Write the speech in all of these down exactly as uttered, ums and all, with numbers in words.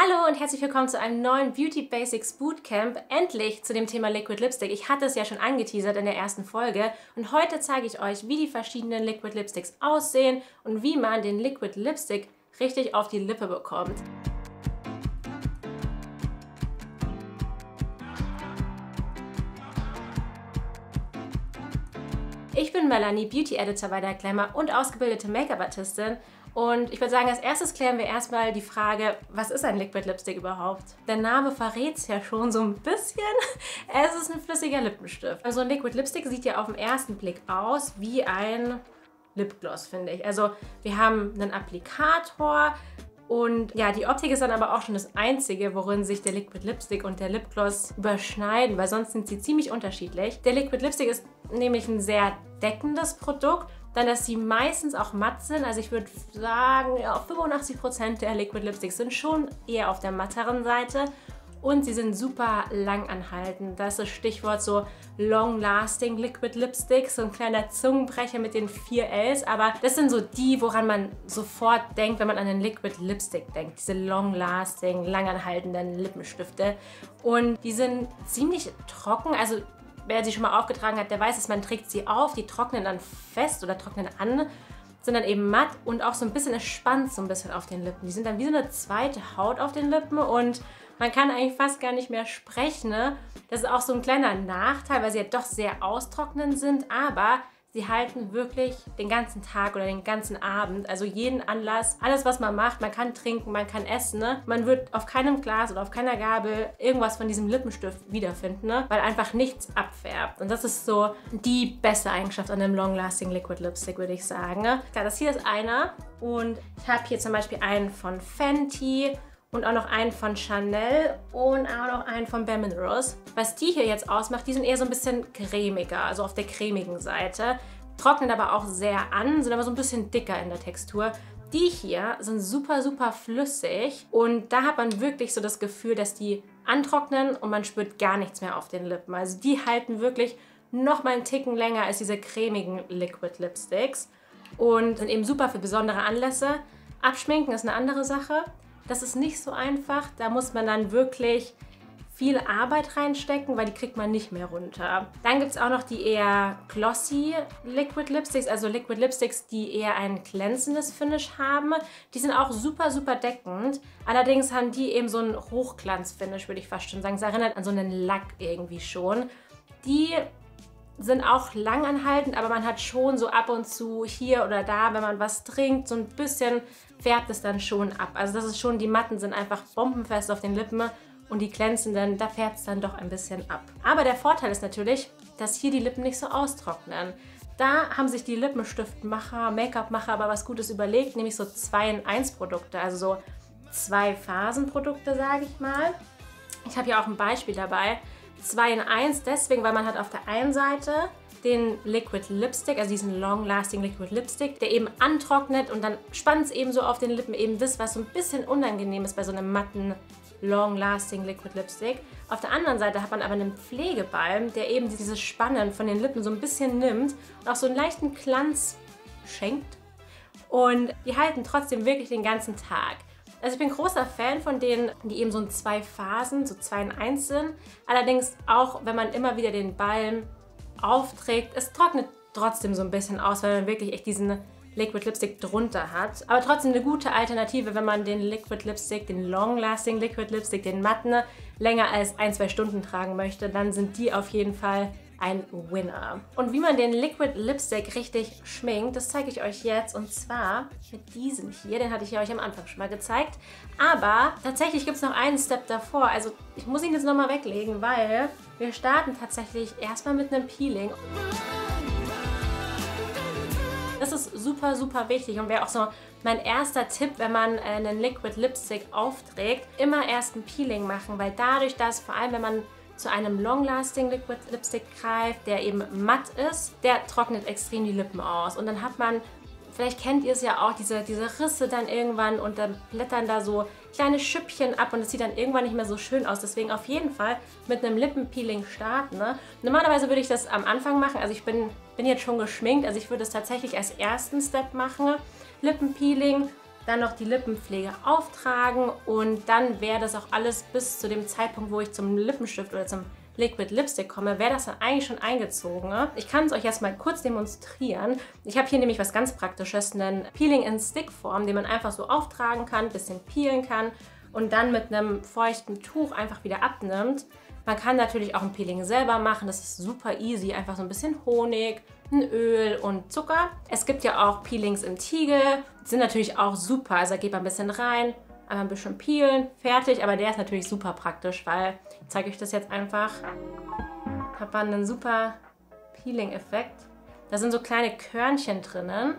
Hallo und herzlich willkommen zu einem neuen Beauty Basics Bootcamp, endlich zu dem Thema Liquid Lipstick. Ich hatte es ja schon angeteasert in der ersten Folge und heute zeige ich euch, wie die verschiedenen Liquid Lipsticks aussehen und wie man den Liquid Lipstick richtig auf die Lippe bekommt. Ich bin Melanie, Beauty Editor bei der Glamour und ausgebildete Make-up-Artistin. Und ich würde sagen, als erstes klären wir erstmal die Frage, was ist ein Liquid Lipstick überhaupt? Der Name verrät es ja schon so ein bisschen. Es ist ein flüssiger Lippenstift. Also ein Liquid Lipstick sieht ja auf den ersten Blick aus wie ein Lipgloss, finde ich. Also wir haben einen Applikator und ja, die Optik ist dann aber auch schon das Einzige, worin sich der Liquid Lipstick und der Lipgloss überschneiden, weil sonst sind sie ziemlich unterschiedlich. Der Liquid Lipstick ist nämlich ein sehr deckendes Produkt. Dann, dass sie meistens auch matt sind. Also ich würde sagen, ja, fünfundachtzig Prozent der Liquid Lipsticks sind schon eher auf der matteren Seite. Und sie sind super langanhaltend. Das ist das Stichwort so Long-Lasting Liquid Lipstick. So ein kleiner Zungenbrecher mit den vier Ls. Aber das sind so die, woran man sofort denkt, wenn man an den Liquid Lipstick denkt. Diese Long-Lasting, langanhaltenden Lippenstifte. Und die sind ziemlich trocken. Also wer sie schon mal aufgetragen hat, der weiß es, man trägt sie auf, die trocknen dann fest oder trocknen an, sind dann eben matt und auch so ein bisschen, es spannt so ein bisschen auf den Lippen. Die sind dann wie so eine zweite Haut auf den Lippen und man kann eigentlich fast gar nicht mehr sprechen. Ne? Das ist auch so ein kleiner Nachteil, weil sie ja doch sehr austrocknend sind, aber sie halten wirklich den ganzen Tag oder den ganzen Abend, also jeden Anlass, alles was man macht, man kann trinken, man kann essen, ne? Man wird auf keinem Glas oder auf keiner Gabel irgendwas von diesem Lippenstift wiederfinden, ne? Weil einfach nichts abfärbt. Und das ist so die beste Eigenschaft an einem Long-Lasting Liquid Lipstick, würde ich sagen. Ne? Klar, das hier ist einer und ich habe hier zum Beispiel einen von Fenty und auch noch einen von Chanel und auch noch einen von Bare Minerals. Was die hier jetzt ausmacht, die sind eher so ein bisschen cremiger, also auf der cremigen Seite. Trocknen aber auch sehr an, sind aber so ein bisschen dicker in der Textur. Die hier sind super, super flüssig und da hat man wirklich so das Gefühl, dass die antrocknen und man spürt gar nichts mehr auf den Lippen. Also die halten wirklich noch mal einen Ticken länger als diese cremigen Liquid Lipsticks und sind eben super für besondere Anlässe. Abschminken ist eine andere Sache. Das ist nicht so einfach, da muss man dann wirklich viel Arbeit reinstecken, weil die kriegt man nicht mehr runter. Dann gibt es auch noch die eher glossy Liquid Lipsticks, also Liquid Lipsticks, die eher ein glänzendes Finish haben. Die sind auch super, super deckend. Allerdings haben die eben so ein Hochglanz-Finish, würde ich fast schon sagen. Es erinnert an so einen Lack irgendwie schon. Die sind auch langanhaltend, aber man hat schon so ab und zu hier oder da, wenn man was trinkt, so ein bisschen färbt es dann schon ab. Also das ist schon, die matten sind einfach bombenfest auf den Lippen und die glänzenden, da färbt es dann doch ein bisschen ab. Aber der Vorteil ist natürlich, dass hier die Lippen nicht so austrocknen. Da haben sich die Lippenstiftmacher, Make-up-Macher aber was Gutes überlegt, nämlich so zwei in eins Produkte, also so zwei Phasenprodukte, sage ich mal. Ich habe hier auch ein Beispiel dabei. zwei in eins deswegen, weil man hat auf der einen Seite den Liquid Lipstick, also diesen Long-Lasting Liquid Lipstick, der eben antrocknet und dann spannt es eben so auf den Lippen, eben das, was so ein bisschen unangenehm ist bei so einem matten Long-Lasting Liquid Lipstick. Auf der anderen Seite hat man aber einen Pflegebalm, der eben dieses Spannen von den Lippen so ein bisschen nimmt und auch so einen leichten Glanz schenkt. Und die halten trotzdem wirklich den ganzen Tag. Also ich bin großer Fan von denen, die eben so in zwei Phasen, so zwei in eins sind. Allerdings auch, wenn man immer wieder den Balm aufträgt, es trocknet trotzdem so ein bisschen aus, weil man wirklich echt diesen Liquid Lipstick drunter hat. Aber trotzdem eine gute Alternative, wenn man den Liquid Lipstick, den Long-Lasting Liquid Lipstick, den matten, länger als ein, zwei Stunden tragen möchte, dann sind die auf jeden Fall ein Winner. Und wie man den Liquid Lipstick richtig schminkt, das zeige ich euch jetzt und zwar mit diesem hier. Den hatte ich ja euch am Anfang schon mal gezeigt. Aber tatsächlich gibt es noch einen Step davor. Also ich muss ihn jetzt nochmal weglegen, weil wir starten tatsächlich erstmal mit einem Peeling. Das ist super, super wichtig und wäre auch so mein erster Tipp, wenn man einen Liquid Lipstick aufträgt, immer erst ein Peeling machen, weil dadurch, dass vor allem, wenn man zu einem Long-Lasting Liquid Lipstick greift, der eben matt ist, der trocknet extrem die Lippen aus. Und dann hat man, vielleicht kennt ihr es ja auch, diese, diese Risse dann irgendwann und dann blättern da so kleine Schüppchen ab und es sieht dann irgendwann nicht mehr so schön aus. Deswegen auf jeden Fall mit einem Lippenpeeling starten. Ne? Normalerweise würde ich das am Anfang machen, also ich bin, bin jetzt schon geschminkt, also ich würde es tatsächlich als ersten Step machen. Lippenpeeling dann noch die Lippenpflege auftragen und dann wäre das auch alles bis zu dem Zeitpunkt, wo ich zum Lippenstift oder zum Liquid Lipstick komme, wäre das dann eigentlich schon eingezogen. Ich kann es euch jetzt mal kurz demonstrieren. Ich habe hier nämlich was ganz Praktisches, einen Peeling-in-Stick-Form, den man einfach so auftragen kann, ein bisschen peelen kann und dann mit einem feuchten Tuch einfach wieder abnimmt. Man kann natürlich auch ein Peeling selber machen, das ist super easy, einfach so ein bisschen Honig, ein Öl und Zucker. Es gibt ja auch Peelings im Tiegel, die sind natürlich auch super, also da geht man ein bisschen rein, einmal ein bisschen peelen, fertig, aber der ist natürlich super praktisch, weil, ich zeige euch das jetzt einfach, hat man einen super Peeling-Effekt. Da sind so kleine Körnchen drinnen,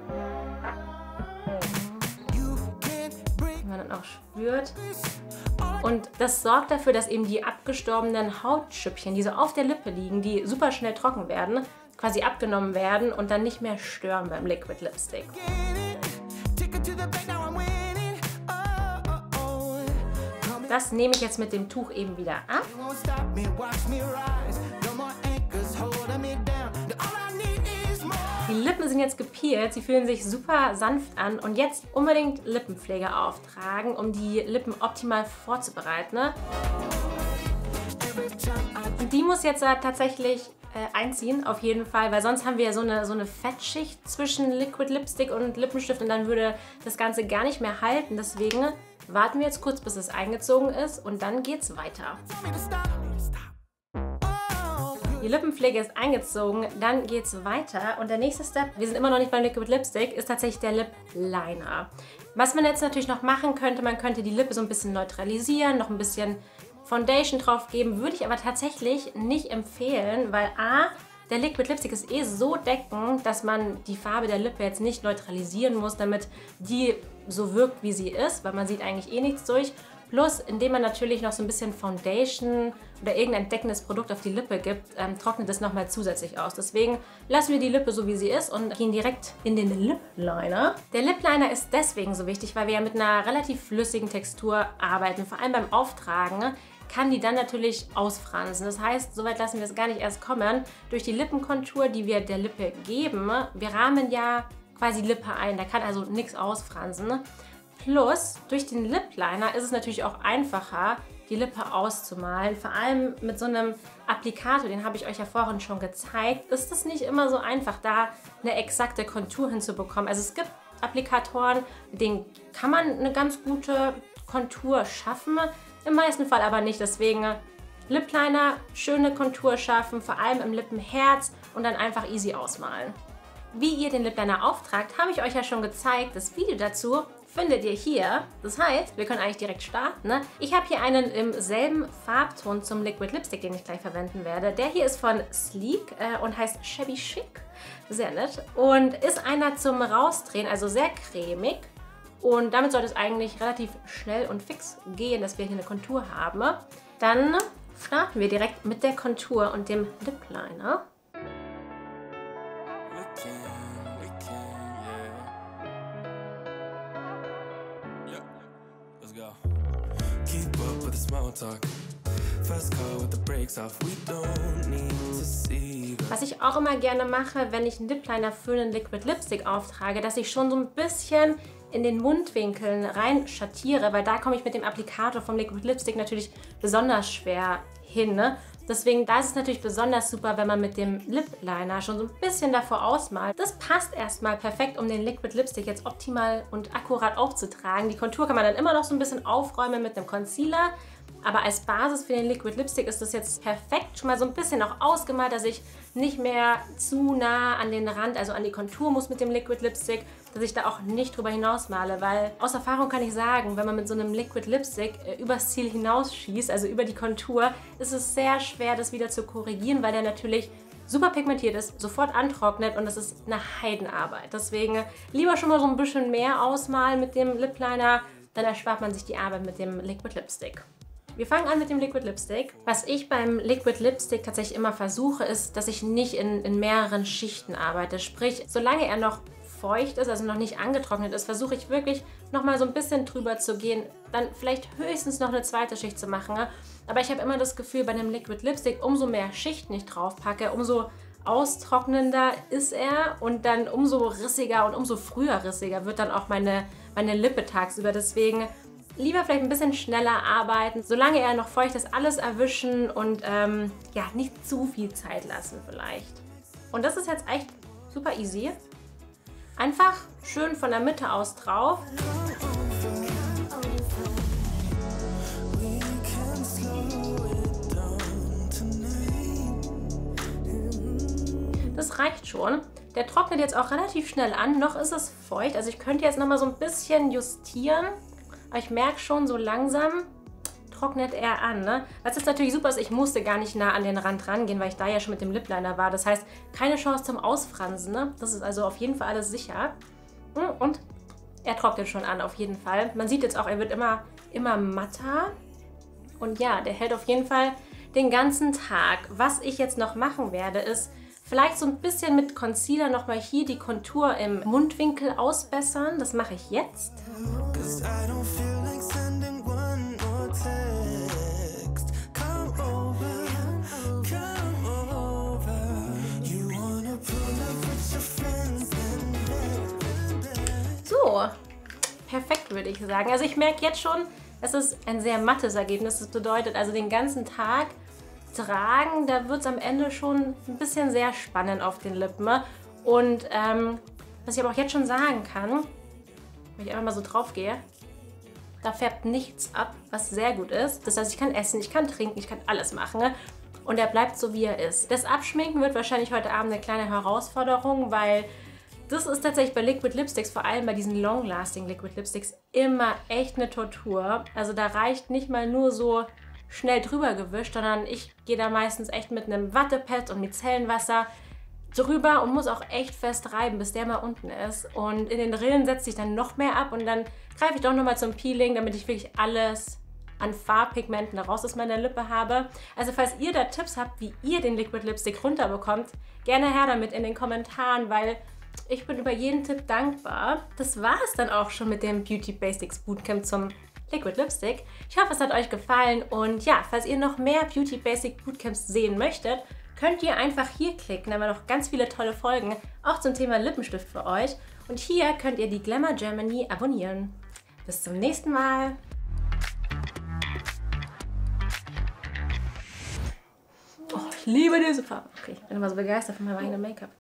die man dann auch spürt. Und das sorgt dafür, dass eben die abgestorbenen Hautschüppchen, die so auf der Lippe liegen, die super schnell trocken werden, quasi abgenommen werden und dann nicht mehr stören beim Liquid Lipstick. Das nehme ich jetzt mit dem Tuch eben wieder ab. Die Lippen sind jetzt gepeelt, sie fühlen sich super sanft an und jetzt unbedingt Lippenpflege auftragen, um die Lippen optimal vorzubereiten. Ne? Und die muss jetzt tatsächlich äh, einziehen, auf jeden Fall, weil sonst haben wir ja so eine, so eine Fettschicht zwischen Liquid Lipstick und Lippenstift und dann würde das Ganze gar nicht mehr halten. Deswegen warten wir jetzt kurz, bis es eingezogen ist und dann geht's weiter. Die Lippenpflege ist eingezogen, dann geht es weiter und der nächste Step, wir sind immer noch nicht beim Liquid Lipstick, ist tatsächlich der Lip Liner. Was man jetzt natürlich noch machen könnte, man könnte die Lippe so ein bisschen neutralisieren, noch ein bisschen Foundation drauf geben, würde ich aber tatsächlich nicht empfehlen, weil a, der Liquid Lipstick ist eh so deckend, dass man die Farbe der Lippe jetzt nicht neutralisieren muss, damit die so wirkt, wie sie ist, weil man sieht eigentlich eh nichts durch. Plus, indem man natürlich noch so ein bisschen Foundation oder irgendein deckendes Produkt auf die Lippe gibt, ähm, trocknet es nochmal zusätzlich aus. Deswegen lassen wir die Lippe so, wie sie ist und gehen direkt in den Lip Liner. Der Lip Liner ist deswegen so wichtig, weil wir ja mit einer relativ flüssigen Textur arbeiten. Vor allem beim Auftragen kann die dann natürlich ausfransen. Das heißt, soweit lassen wir es gar nicht erst kommen. Durch die Lippenkontur, die wir der Lippe geben, wir rahmen ja quasi Lippe ein. Da kann also nichts ausfransen. Plus, durch den Lip Liner ist es natürlich auch einfacher, die Lippe auszumalen. Vor allem mit so einem Applikator, den habe ich euch ja vorhin schon gezeigt, ist es nicht immer so einfach, da eine exakte Kontur hinzubekommen. Also es gibt Applikatoren, mit denen kann man eine ganz gute Kontur schaffen, im meisten Fall aber nicht. Deswegen Lip Liner, schöne Kontur schaffen, vor allem im Lippenherz und dann einfach easy ausmalen. Wie ihr den Lip Liner auftragt, habe ich euch ja schon gezeigt. Das Video dazu findet ihr hier. Das heißt, wir können eigentlich direkt starten. Ne? Ich habe hier einen im selben Farbton zum Liquid Lipstick, den ich gleich verwenden werde. Der hier ist von Sleek äh, und heißt Shabby Chic. Sehr nett. Und ist einer zum Rausdrehen, also sehr cremig. Und damit sollte es eigentlich relativ schnell und fix gehen, dass wir hier eine Kontur haben. Dann starten wir direkt mit der Kontur und dem Lip Liner. Was ich auch immer gerne mache, wenn ich einen Lip Liner für einen Liquid Lipstick auftrage, dass ich schon so ein bisschen in den Mundwinkeln rein schattiere, weil da komme ich mit dem Applikator vom Liquid Lipstick natürlich besonders schwer hin. Ne? Deswegen, da ist es natürlich besonders super, wenn man mit dem Lip Liner schon so ein bisschen davor ausmalt. Das passt erstmal perfekt, um den Liquid Lipstick jetzt optimal und akkurat aufzutragen. Die Kontur kann man dann immer noch so ein bisschen aufräumen mit einem Concealer. Aber als Basis für den Liquid Lipstick ist das jetzt perfekt. Schon mal so ein bisschen auch ausgemalt, dass ich nicht mehr zu nah an den Rand, also an die Kontur muss mit dem Liquid Lipstick, dass ich da auch nicht drüber hinaus male. Weil aus Erfahrung kann ich sagen, wenn man mit so einem Liquid Lipstick äh, übers Ziel hinausschießt, also über die Kontur, ist es sehr schwer, das wieder zu korrigieren, weil der natürlich super pigmentiert ist, sofort antrocknet und das ist eine Heidenarbeit. Deswegen lieber schon mal so ein bisschen mehr ausmalen mit dem Lip Liner, dann erspart man sich die Arbeit mit dem Liquid Lipstick. Wir fangen an mit dem Liquid Lipstick. Was ich beim Liquid Lipstick tatsächlich immer versuche, ist, dass ich nicht in, in mehreren Schichten arbeite. Sprich, solange er noch feucht ist, also noch nicht angetrocknet ist, versuche ich wirklich nochmal so ein bisschen drüber zu gehen. Dann vielleicht höchstens noch eine zweite Schicht zu machen. Aber ich habe immer das Gefühl, bei einem Liquid Lipstick, umso mehr Schichten ich drauf packe, umso austrocknender ist er und dann umso rissiger und umso früher rissiger wird dann auch meine, meine Lippe tagsüber. Deswegen lieber vielleicht ein bisschen schneller arbeiten, solange er noch feucht ist, alles erwischen und ähm, ja, nicht zu viel Zeit lassen vielleicht. Und das ist jetzt echt super easy. Einfach schön von der Mitte aus drauf. Das reicht schon. Der trocknet jetzt auch relativ schnell an. Noch ist es feucht. Also ich könnte jetzt noch mal so ein bisschen justieren. Aber ich merke schon, so langsam trocknet er an. Ne? Was jetzt natürlich super ist, ich musste gar nicht nah an den Rand rangehen, weil ich da ja schon mit dem Lip Liner war. Das heißt, keine Chance zum Ausfransen. Ne? Das ist also auf jeden Fall alles sicher. Und er trocknet schon an, auf jeden Fall. Man sieht jetzt auch, er wird immer, immer matter. Und ja, der hält auf jeden Fall den ganzen Tag. Was ich jetzt noch machen werde, ist vielleicht so ein bisschen mit Concealer nochmal hier die Kontur im Mundwinkel ausbessern. Das mache ich jetzt. So, perfekt würde ich sagen. Also ich merke jetzt schon, es ist ein sehr mattes Ergebnis. Das bedeutet also den ganzen Tag tragen, da wird es am Ende schon ein bisschen sehr spannend auf den Lippen. Und ähm, was ich aber auch jetzt schon sagen kann, wenn ich einfach mal so drauf gehe, da färbt nichts ab, was sehr gut ist. Das heißt, ich kann essen, ich kann trinken, ich kann alles machen. Und er bleibt so, wie er ist. Das Abschminken wird wahrscheinlich heute Abend eine kleine Herausforderung, weil das ist tatsächlich bei Liquid Lipsticks, vor allem bei diesen Long-Lasting Liquid Lipsticks, immer echt eine Tortur. Also da reicht nicht mal nur so schnell drüber gewischt, sondern ich gehe da meistens echt mit einem Wattepad und Micellenwasser drüber und muss auch echt fest reiben, bis der mal unten ist. Und in den Rillen setzt sich dann noch mehr ab und dann greife ich doch nochmal zum Peeling, damit ich wirklich alles an Farbpigmenten raus aus meiner Lippe habe. Also falls ihr da Tipps habt, wie ihr den Liquid Lipstick runterbekommt, gerne her damit in den Kommentaren, weil ich bin über jeden Tipp dankbar. Das war es dann auch schon mit dem Beauty Basics Bootcamp zum Liquid Lipstick. Ich hoffe, es hat euch gefallen und ja, falls ihr noch mehr Beauty Basic Bootcamps sehen möchtet, könnt ihr einfach hier klicken, da haben wir noch ganz viele tolle Folgen, auch zum Thema Lippenstift für euch. Und hier könnt ihr die Glamour Germany abonnieren. Bis zum nächsten Mal. Oh, ich liebe diese Farbe. Okay, ich bin immer so begeistert von meinem eigenen Make-up.